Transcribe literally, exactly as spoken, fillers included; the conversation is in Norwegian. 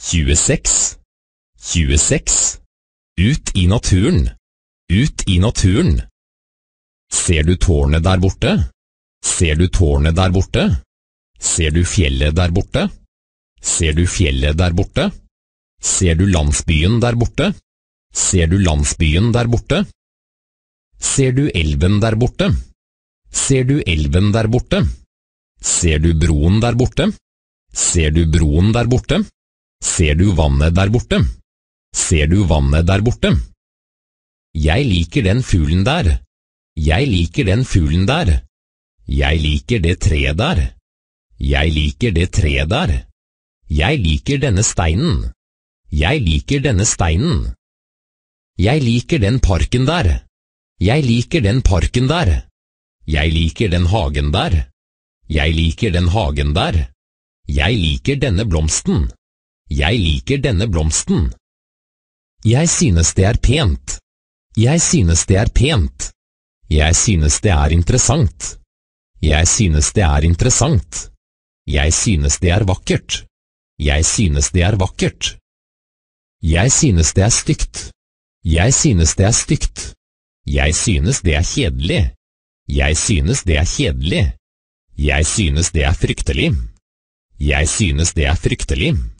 tjueseks, tjueseks. Ut i naturen, ut i naturen. Ser du tårnet der borte? Ser du tårnet der borte? Ser du fjellet der borte? Ser du fjellet der borte? Ser du landsbyen der borte? Ser du landsbyen der borte? Ser du elven der borte? Ser du elven der borte? Ser du broen der borte? Ser du broen der borte? Ser du vannet der borte? Ser du vannet der borte? Jeg liker den fuglen der. Jeg liker den fuglen der. Jeg liker det treet der. Jeg liker det treet der. Jeg liker denne steinen. Jeg liker denne steinen. Jeg liker den parken der. Jeg liker den parken der. Jeg liker den hagen der. Jeg liker den hagen der. Jeg liker denne blomsten. Jeg liker denne blomsten. Jeg synes det er pent. Jeg synes det er pent. Jeg synes det er interessant. Jeg synes det er interessant. Jeg synes det er vakkert. Jeg synes det er vakkert. Jeg synes det er stygt. Jeg synes det er stygt. Jeg synes det er kjedelig. Jeg synes det er kjedelig. Jeg synes det er fryktelig. Jeg synes det er fryktelig.